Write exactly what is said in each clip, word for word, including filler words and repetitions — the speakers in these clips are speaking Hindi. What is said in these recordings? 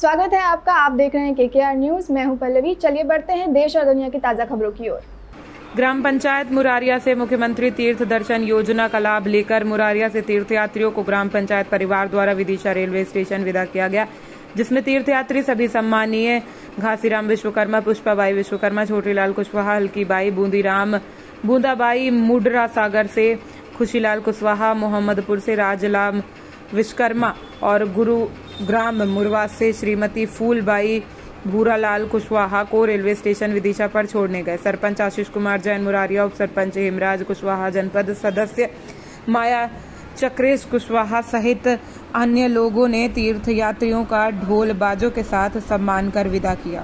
स्वागत है आपका। आप देख रहे हैं केकेआर न्यूज। मैं हूं पल्लवी। चलिए बढ़ते हैं देश और दुनिया की ताजा खबरों की ओर। ग्राम पंचायत मुरारिया से मुख्यमंत्री तीर्थ दर्शन योजना का लाभ लेकर मुरारिया से तीर्थयात्रियों को ग्राम पंचायत परिवार द्वारा विदिशा रेलवे स्टेशन विदा किया गया, जिसमें तीर्थयात्री सभी सम्मानीय घासीराम विश्वकर्मा, पुष्पाबाई विश्वकर्मा, छोटीलाल कुशवाहा, हल्कीबाई, बूंदीराम, बूंदाबाई मुडरा सागर से, खुशीलाल कुशवाहा, मोहम्मदपुर से, राजलाल विश्वकर्मा और गुरुग्राम मुरवा से श्रीमती फूलबाई भूरालाल कुशवाहा को रेलवे स्टेशन विदिशा पर छोड़ने गए। सरपंच आशीष कुमार जैन मुरारिया, उप सरपंच हेमराज कुशवाहा, जनपद सदस्य माया चक्रेश कुशवाहा सहित अन्य लोगों ने तीर्थयात्रियों का ढोल बाजों के साथ सम्मान कर विदा किया।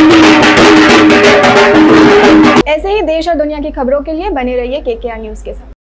ऐसे ही देश और दुनिया की खबरों के लिए बने रहिए केकेआर न्यूज के साथ।